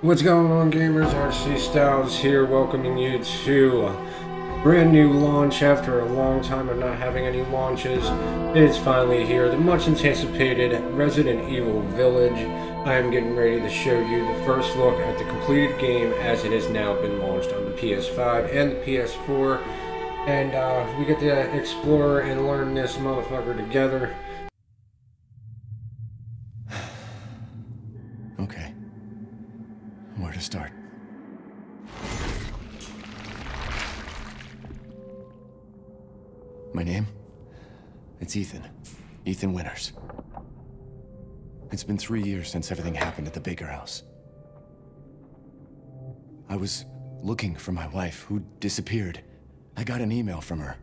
What's going on, gamers? RC Styles here, welcoming you to a brand new launch after a long time of not having any launches. It's finally here, the much anticipated Resident Evil Village. I am getting ready to show you the first look at the completed game as it has now been launched on the PS5 and the PS4. And we get to explore and learn this motherfucker together. Okay. Where to start? My name? It's Ethan. Ethan Winters. It's been 3 years since everything happened at the Baker house. I was looking for my wife, who disappeared. I got an email from her.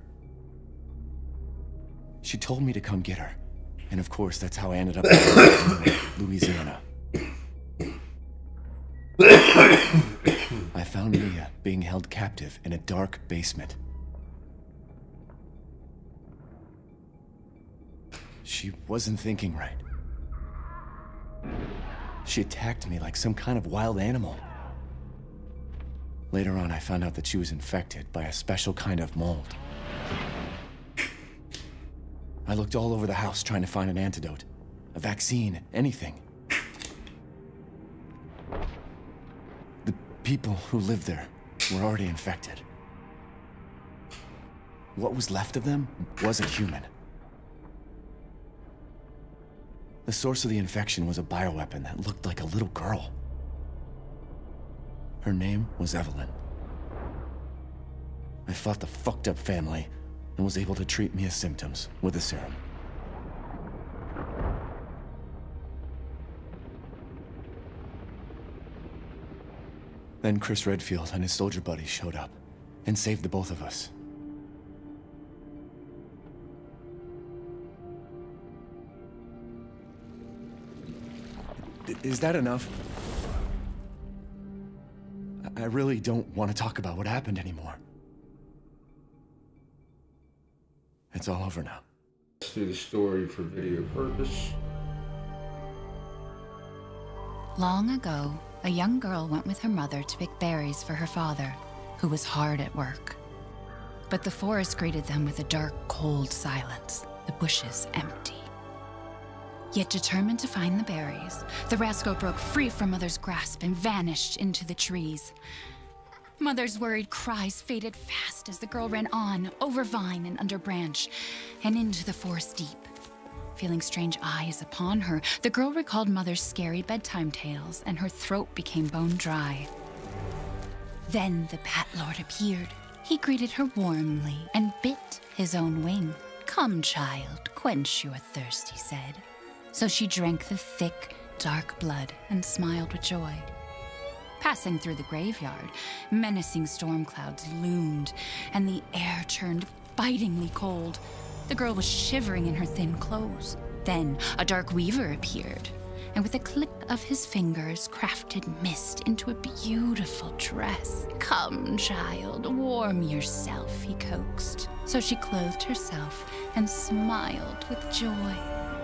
She told me to come get her. And of course, that's how I ended up in Louisiana. I found Mia being held captive in a dark basement. She wasn't thinking right. She attacked me like some kind of wild animal. Later on, I found out that she was infected by a special kind of mold. I looked all over the house trying to find an antidote, a vaccine, anything. The people who lived there were already infected. What was left of them wasn't human. The source of the infection was a bioweapon that looked like a little girl. Her name was Evelyn. I fought the fucked up family and was able to treat Mia's symptoms with a serum. Then Chris Redfield and his soldier buddies showed up and saved the both of us. Is that enough? I really don't want to talk about what happened anymore. It's all over now. Let's do the story for video purpose. Long ago, a young girl went with her mother to pick berries for her father, who was hard at work. But the forest greeted them with a dark, cold silence, the bushes empty. Yet determined to find the berries, the rascal broke free from Mother's grasp and vanished into the trees. Mother's worried cries faded fast as the girl ran on, over vine and under branch, and into the forest deep. Feeling strange eyes upon her, the girl recalled Mother's scary bedtime tales, and her throat became bone dry. Then the Bat Lord appeared. He greeted her warmly and bit his own wing. "Come, child, quench your thirst," he said. So she drank the thick, dark blood and smiled with joy. Passing through the graveyard, menacing storm clouds loomed, and the air turned bitingly cold. The girl was shivering in her thin clothes. Then a dark weaver appeared, and with a click of his fingers, crafted mist into a beautiful dress. "Come, child, warm yourself," he coaxed. So she clothed herself and smiled with joy.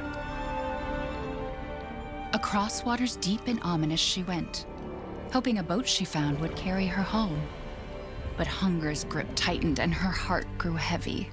Across waters deep and ominous she went, hoping a boat she found would carry her home. But hunger's grip tightened and her heart grew heavy.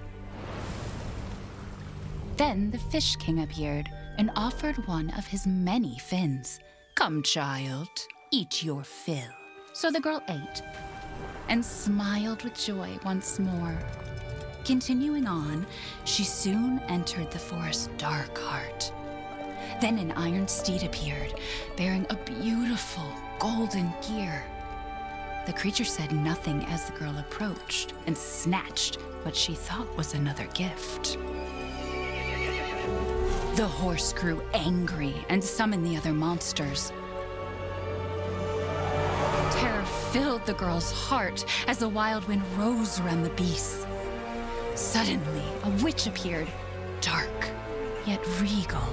Then the Fish King appeared and offered one of his many fins. "Come, child, eat your fill." So the girl ate and smiled with joy once more. Continuing on, she soon entered the forest's dark heart. Then an iron steed appeared, bearing a beautiful golden gear. The creature said nothing as the girl approached and snatched what she thought was another gift. The horse grew angry and summoned the other monsters. Terror filled the girl's heart as the wild wind rose around the beasts. Suddenly, a witch appeared, dark yet regal.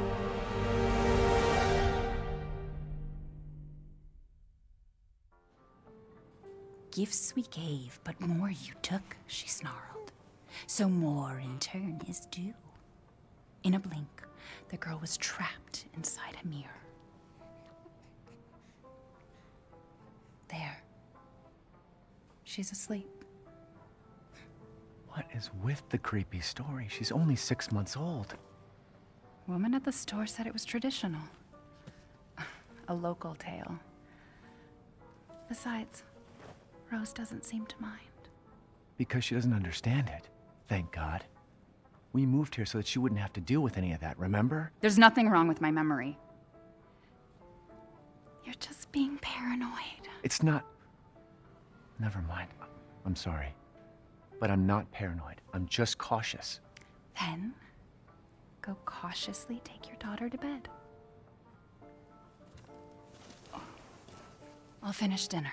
"Gifts we gave, but more you took," she snarled. "So more in turn is due." In a blink, the girl was trapped inside a mirror. there. She's asleep. What is with the creepy story? She's only 6 months old. Woman at the store said it was traditional. A local tale. Besides, Rose doesn't seem to mind. Because she doesn't understand it. Thank God. We moved here so that she wouldn't have to deal with any of that, remember? There's nothing wrong with my memory. You're just being paranoid. It's not... Never mind. I'm sorry. But I'm not paranoid. I'm just cautious. Then, go cautiously take your daughter to bed. I'll finish dinner.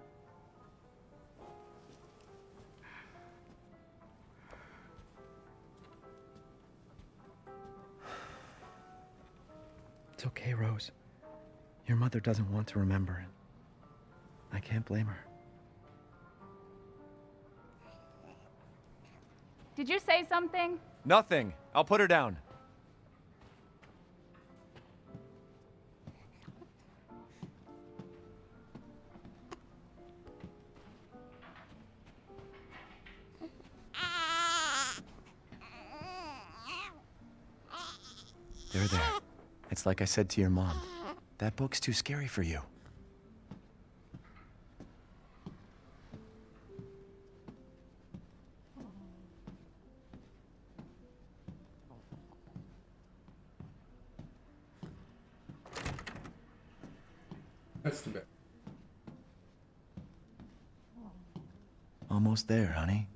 It's okay, Rose. Your mother doesn't want to remember it. I can't blame her. Did you say something? Nothing. I'll put her down. There. It's like I said to your mom. That book's too scary for you. That's the bit. Almost there, honey.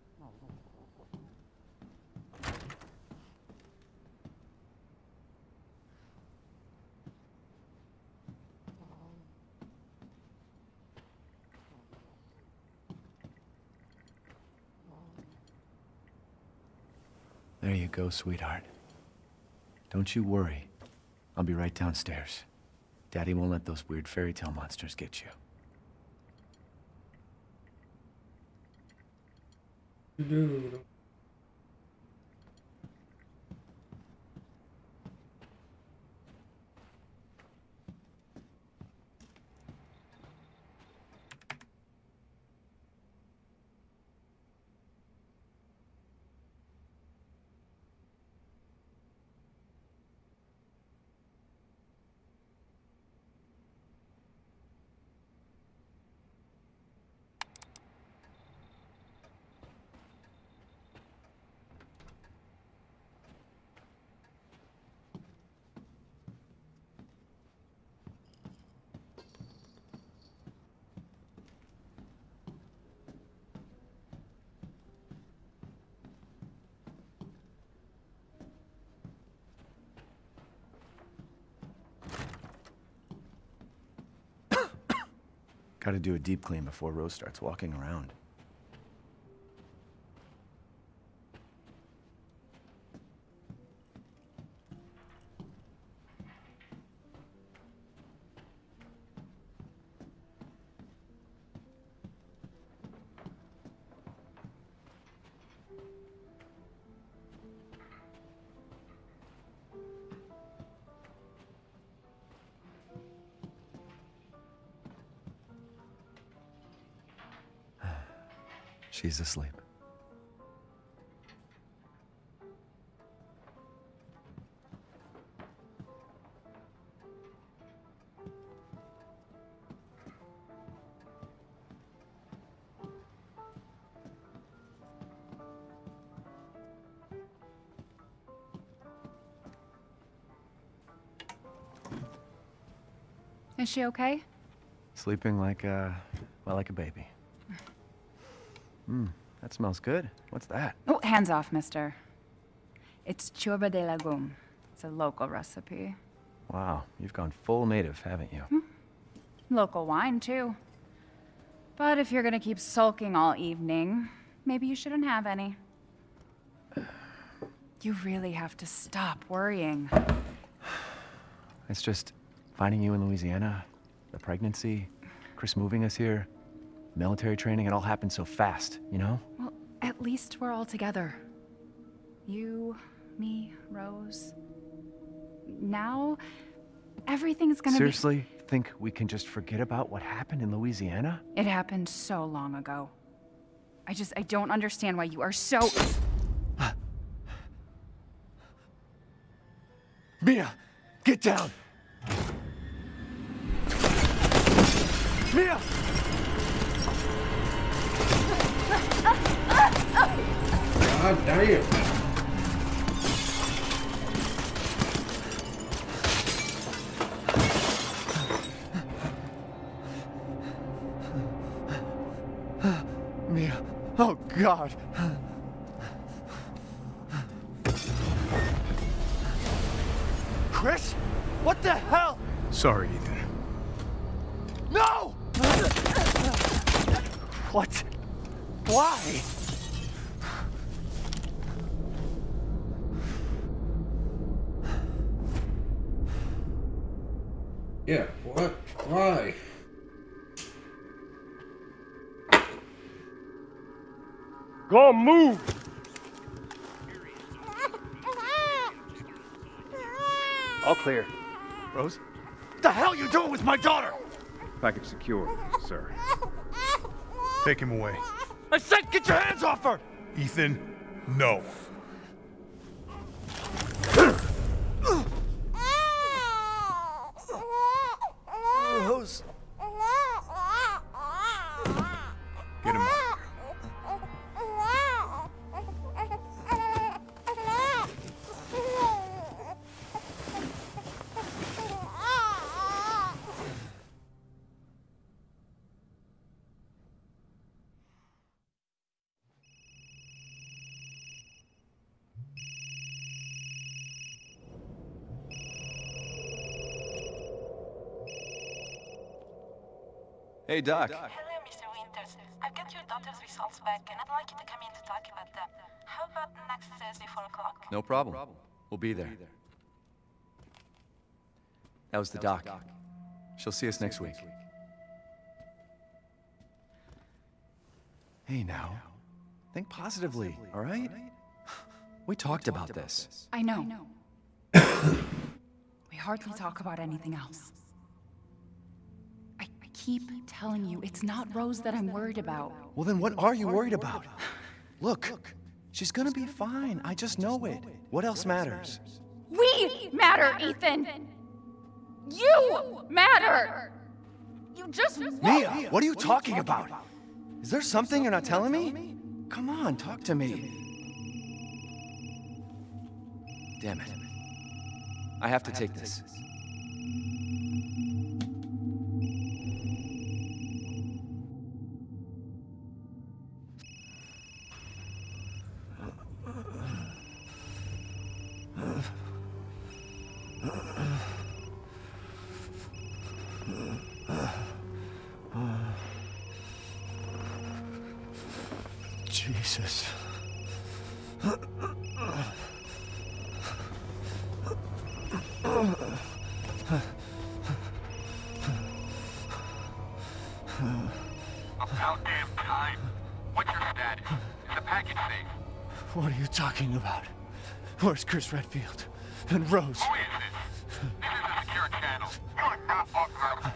There you go, sweetheart. Don't you worry. I'll be right downstairs. Daddy won't let those weird fairy tale monsters get you. Dude. Gotta do a deep clean before Rose starts walking around. She's asleep. Is she okay? Sleeping like well, like a baby. That smells good. What's that? Oh, hands off, mister. It's ciorba de legume. It's a local recipe. Wow, you've gone full native, haven't you? Local wine, too. But if you're gonna keep sulking all evening, maybe you shouldn't have any. You really have to stop worrying. It's just finding you in Louisiana, the pregnancy, Chris moving us here, military training, it all happened so fast, you know? Well, at least we're all together. You, me, Rose. Now, Everything's gonna Seriously? Think we can just forget about what happened in Louisiana? It happened so long ago. I don't understand why you are so... Mia! Get down! Mia! God damn. Mia. Oh, God. Chris? What the hell? Sorry, Ethan. No! What? Why? Yeah, what? Why? Go move! All clear. Rose? What the hell are you doing with my daughter? Package secure, sir. Take him away. I said get your hands off her! Ethan, no. Rose. Get him out. Hey, Doc. Hello, Mr. Winters. I've got your daughter's results back, and I'd like you to come in to talk about them. How about next Thursday, 4 o'clock? No problem. We'll be there. That was the doc. She'll see us next week. Hey, now. Think positively, all right? We talked about this. I know. We hardly talk about anything else. I keep telling you, it's not Rose that I'm worried about. Well, then what are you worried about? Look, she's gonna be fine. I just know it. What else matters? We matter, Ethan! You matter! You just won't. Mia, what are you talking about? Is there something you're not telling me? Come on, talk to me. Damn it. I have to take this. Jesus. About damn time. What's your status? Is the package safe? What are you talking about? Where's Chris Redfield? And Rose? Who is this? This is a secure channel. You are not authorized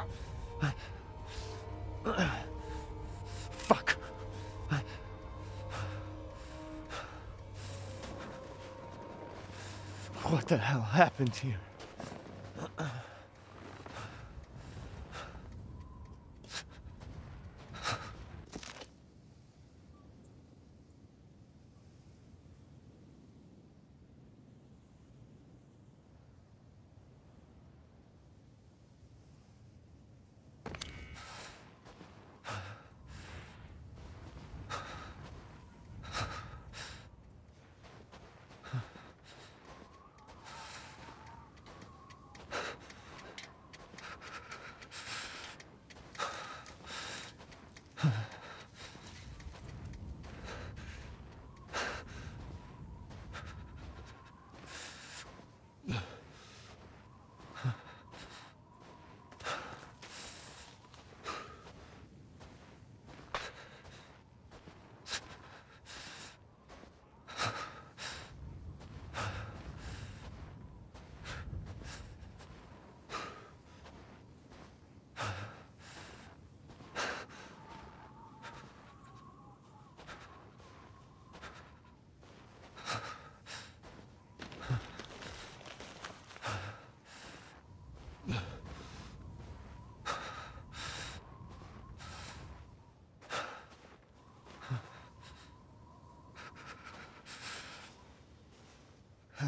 to use it. Fuck. What the hell happened here?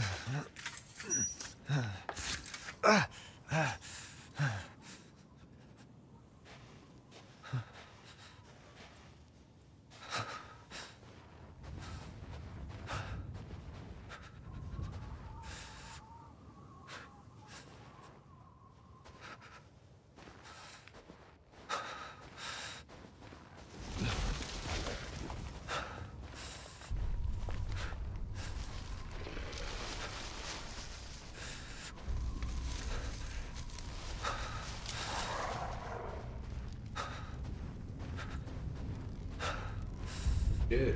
Good.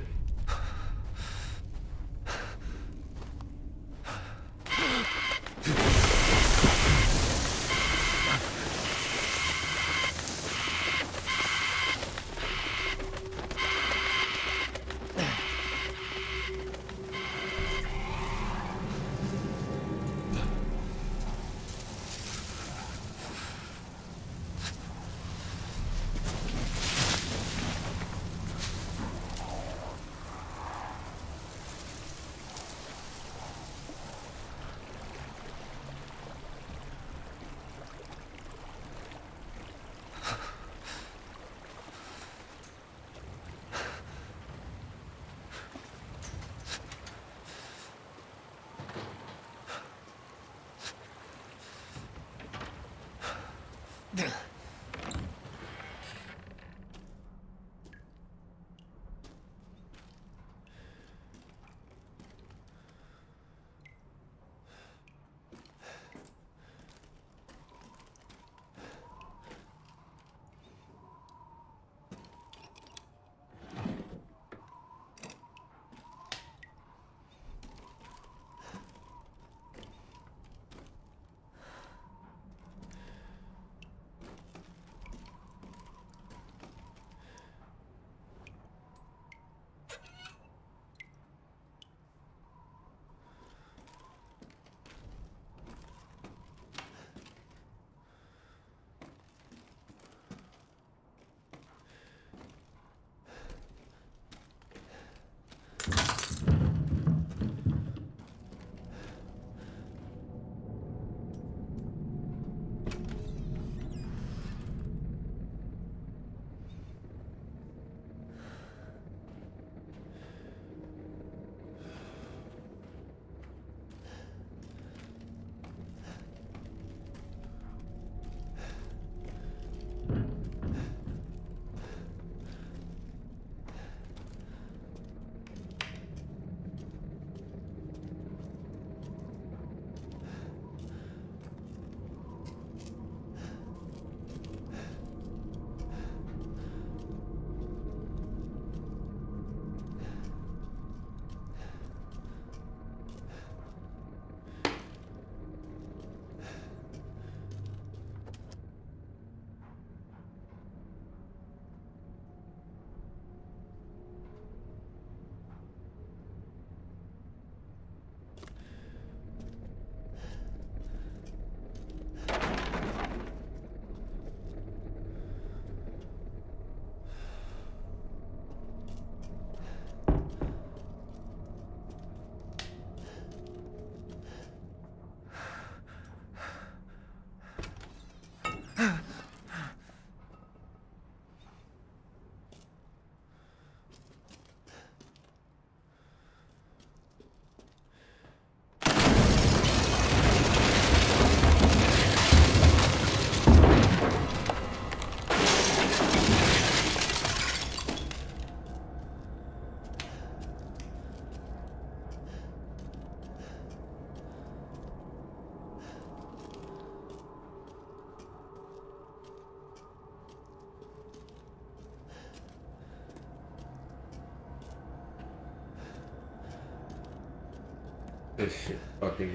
This shit fucking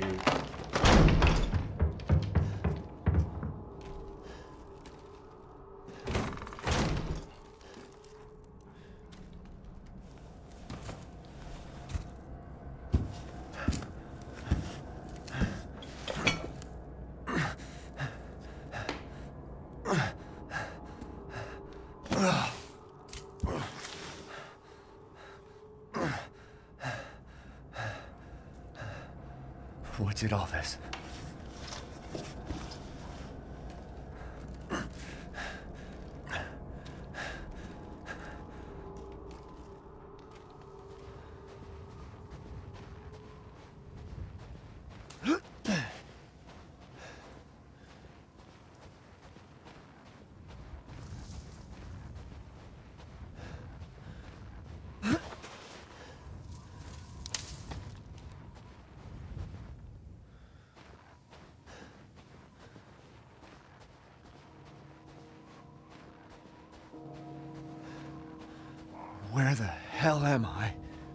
huge. What did all this? Where the hell am I?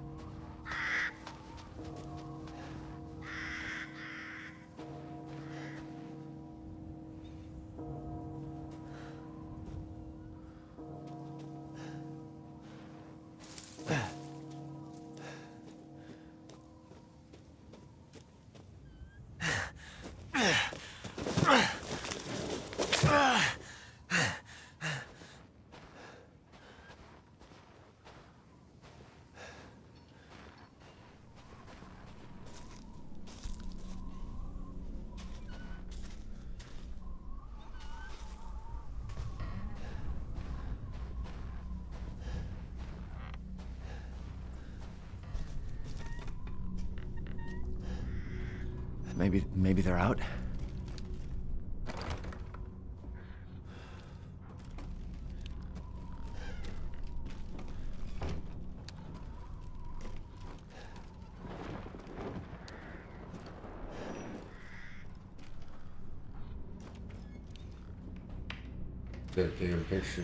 Maybe they're out? That damn picture.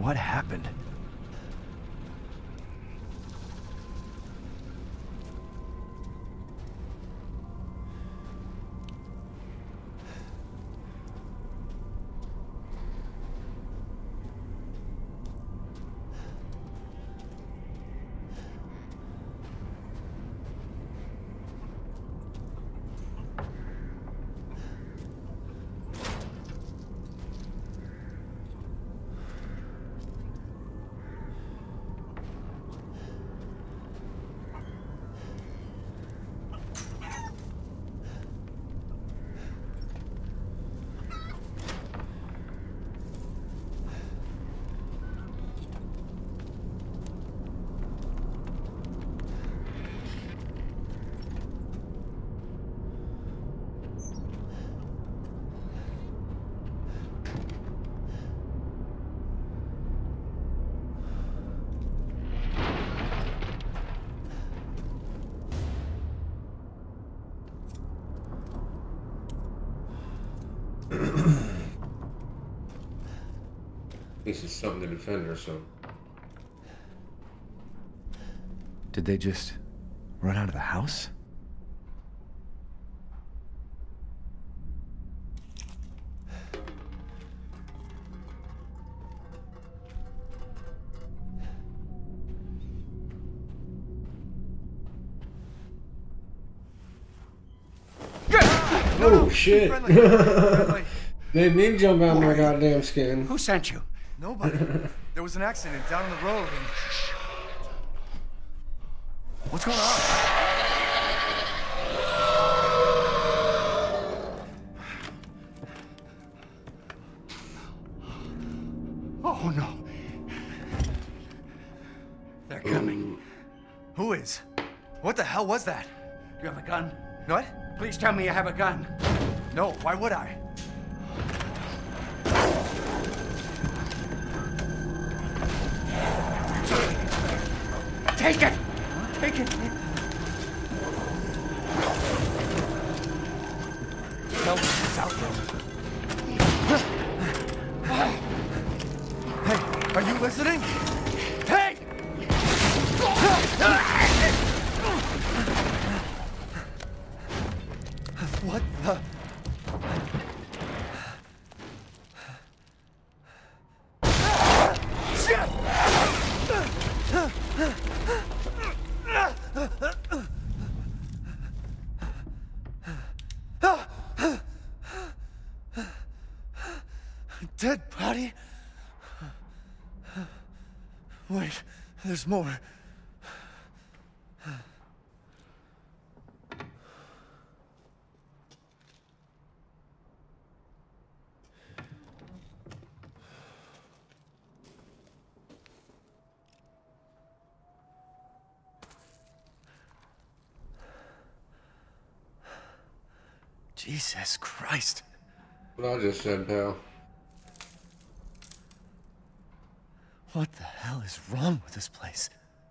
What happened? This is something to defend herself. Did they just run out of the house? Oh shit! Friendly. They did jump out my goddamn skin. Who sent you? Nobody. There was an accident down the road and... What's going on? Oh no. They're coming. Who is? What the hell was that? You have a gun? What? Please tell me you have a gun. No, why would I? Take it! Take it! Hell, it's out there. Hey, are you listening? Hey! What the? Dead body? Wait, there's more. Jesus Christ. What I just said, pal. What the hell is wrong with this place?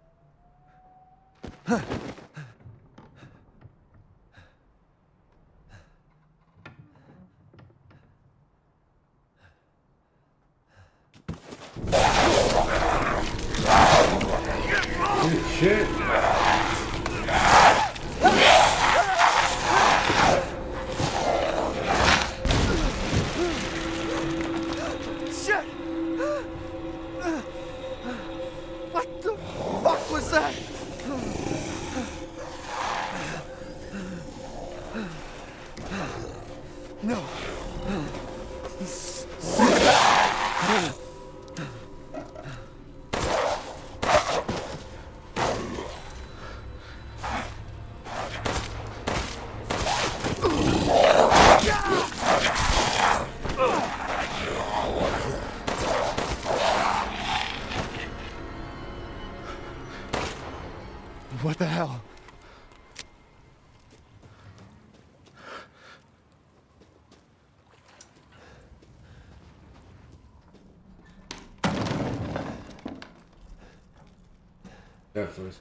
Shit. Shit! What the fuck was that? No. What the hell? Definitely.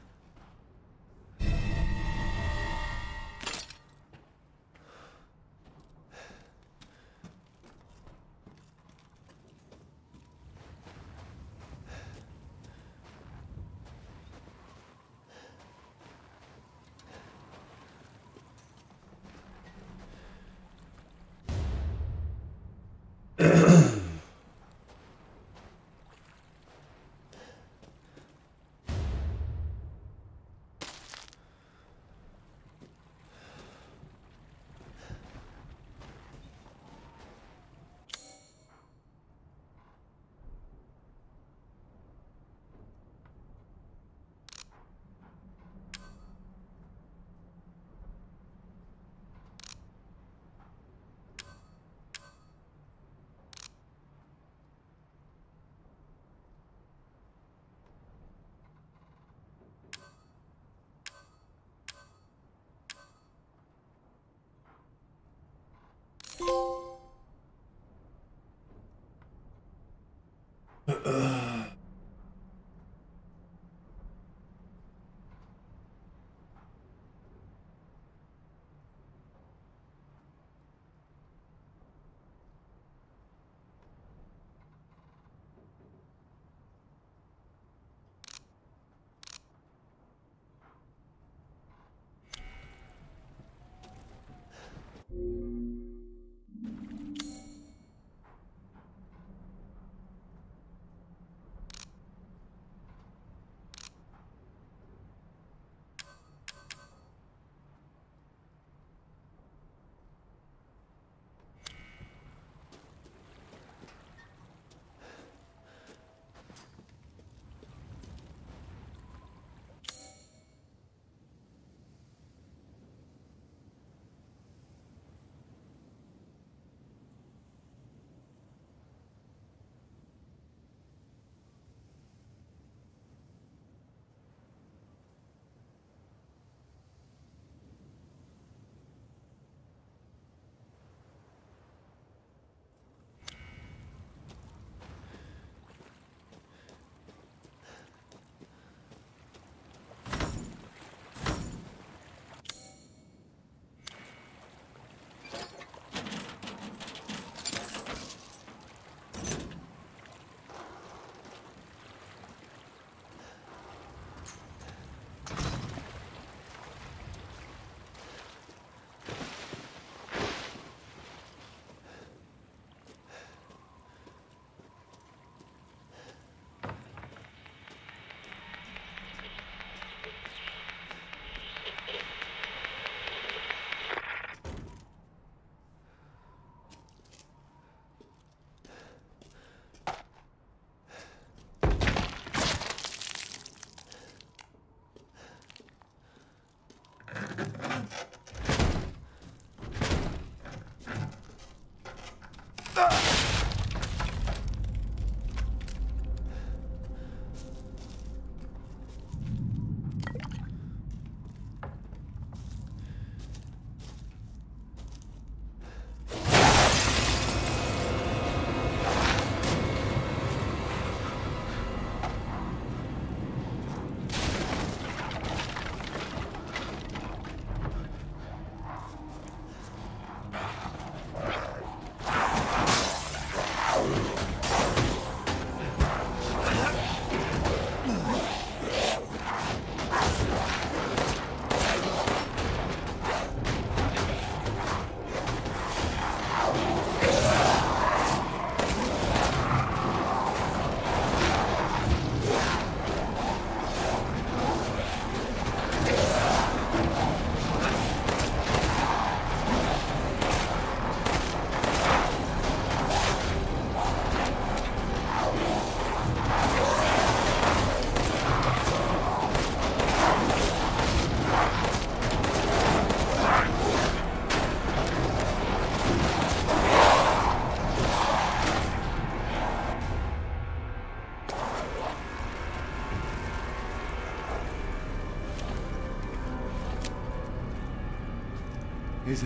Is it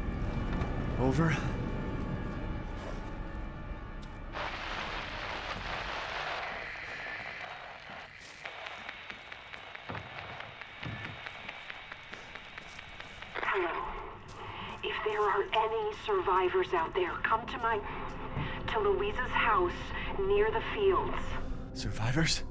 over? Hello. If there are any survivors out there, come to Louisa's house near the fields. Survivors?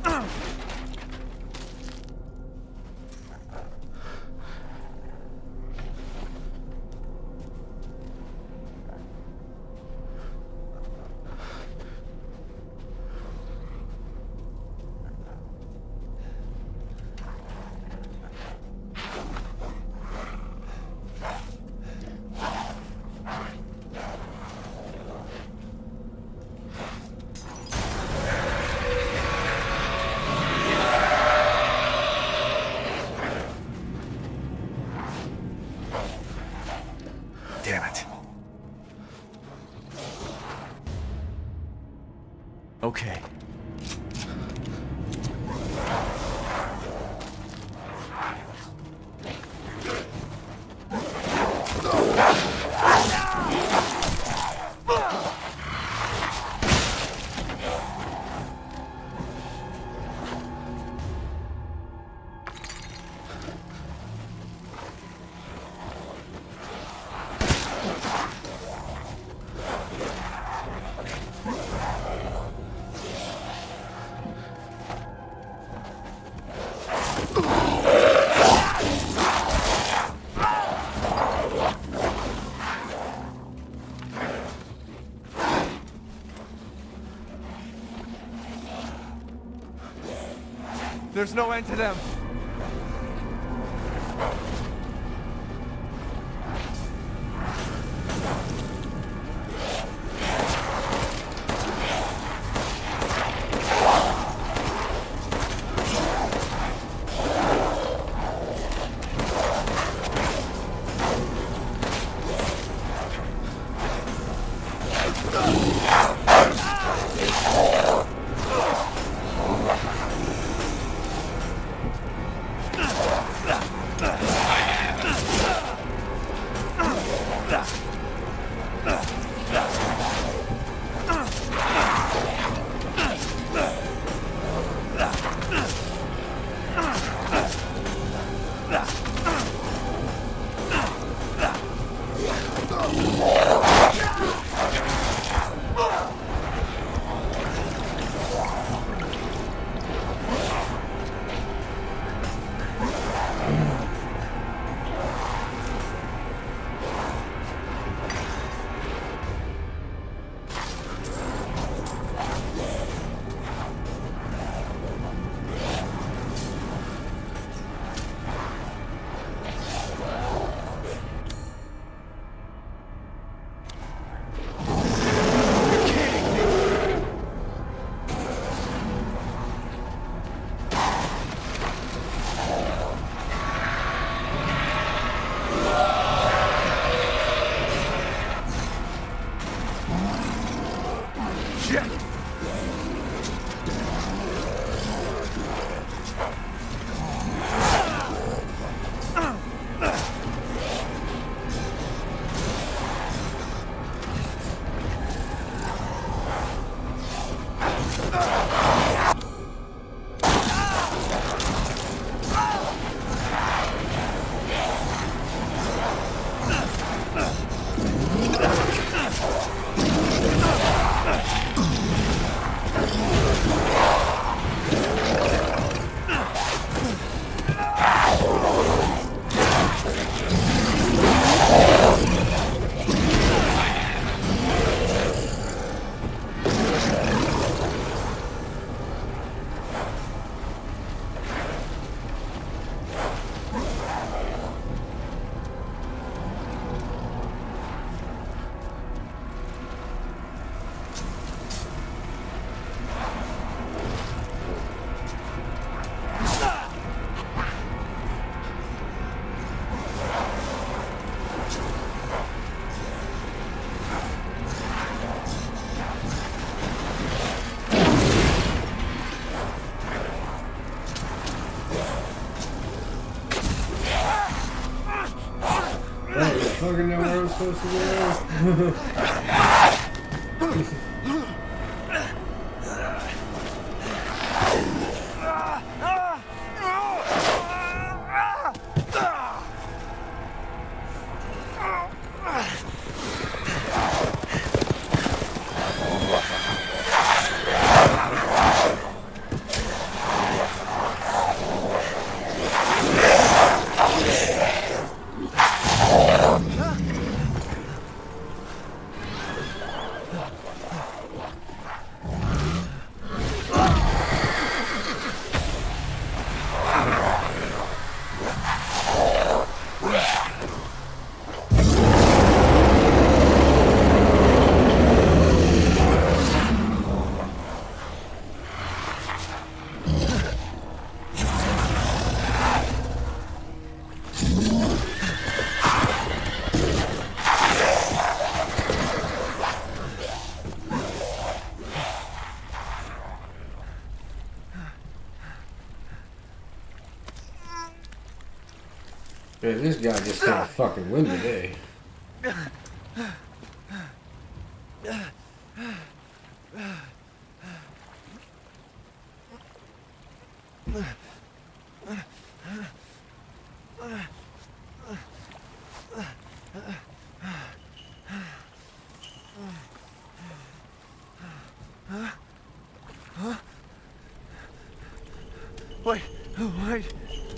Damn it. Okay. There's no end to them. fucking know where I'm supposed to go. Man, this guy just can't fucking win today. Wait, wait.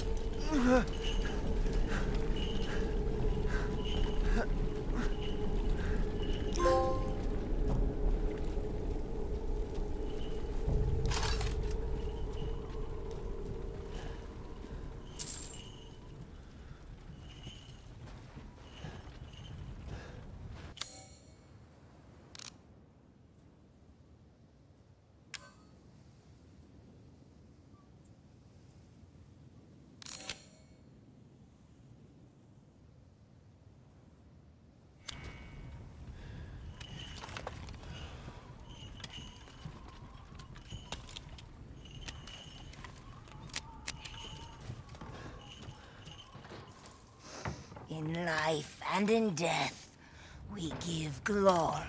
In life and in death, we give glory.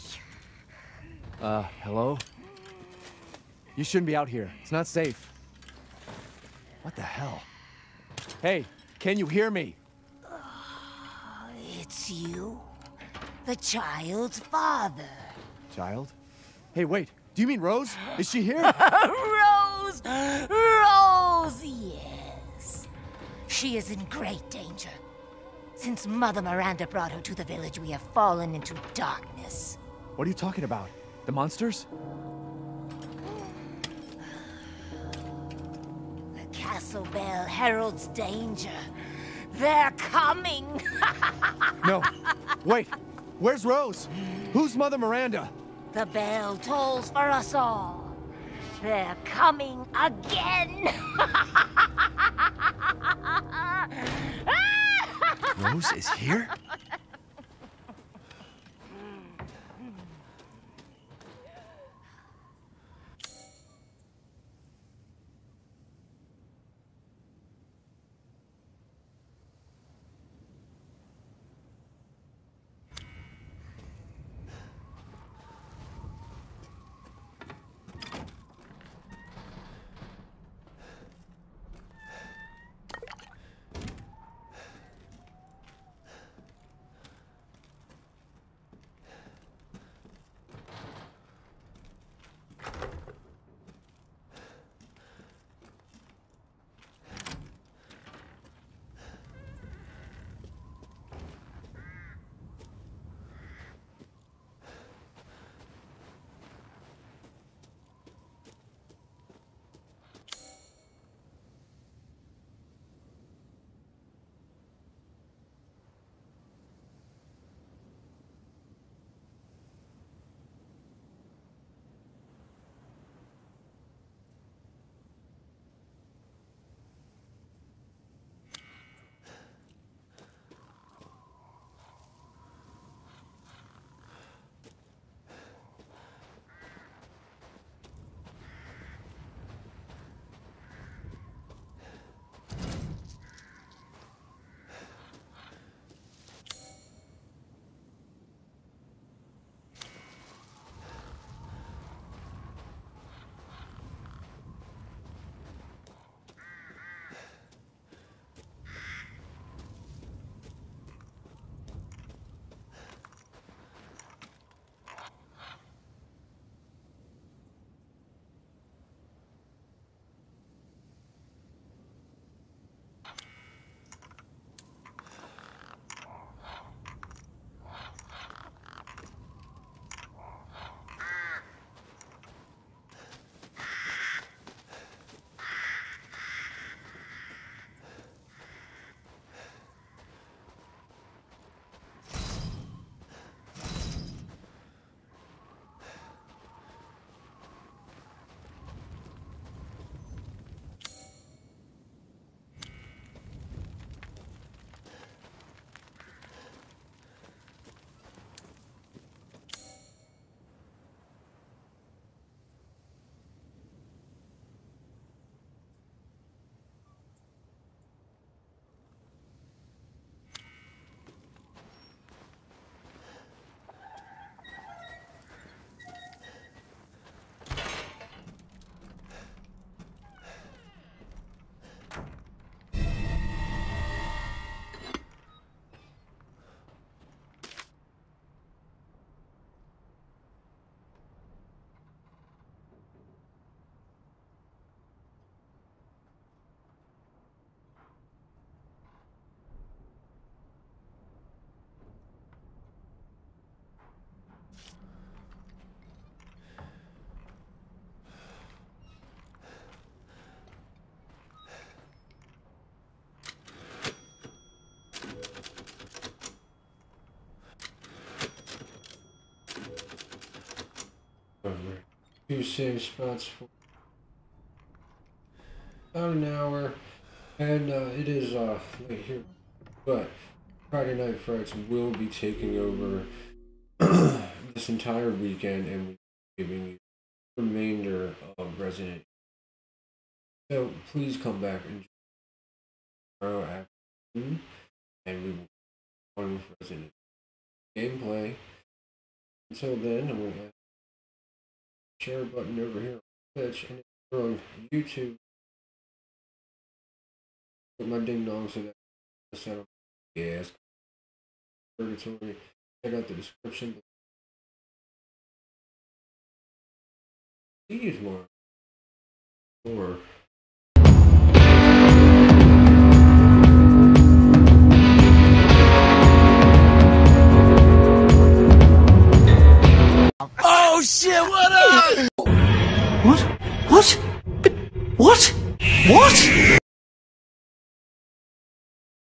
Hello? You shouldn't be out here. It's not safe. What the hell? Hey, can you hear me? It's you, the child's father. Child? Hey, wait. Do you mean Rose? Is she here? Rose! Rose, yes. She is in great danger. Since Mother Miranda brought her to the village, we have fallen into darkness. What are you talking about? The monsters? The castle bell heralds danger. They're coming! No. Wait. Where's Rose? Who's Mother Miranda? The bell tolls for us all. They're coming again! Rose is here? 2 save spots for about an hour, and it is late here, but Friday Night Frights will be taking over this entire weekend, and we're giving you the remainder of Resident Evil. So please come back and tomorrow afternoon, and we will go on with Resident Evil gameplay. Until then, I'm going to add the share button over here on Twitch, and if you're on YouTube, put my ding dong so that I set up gas. Purgatory. Check out the description. See you tomorrow. Or Oh shit, what up? What? What? What? What?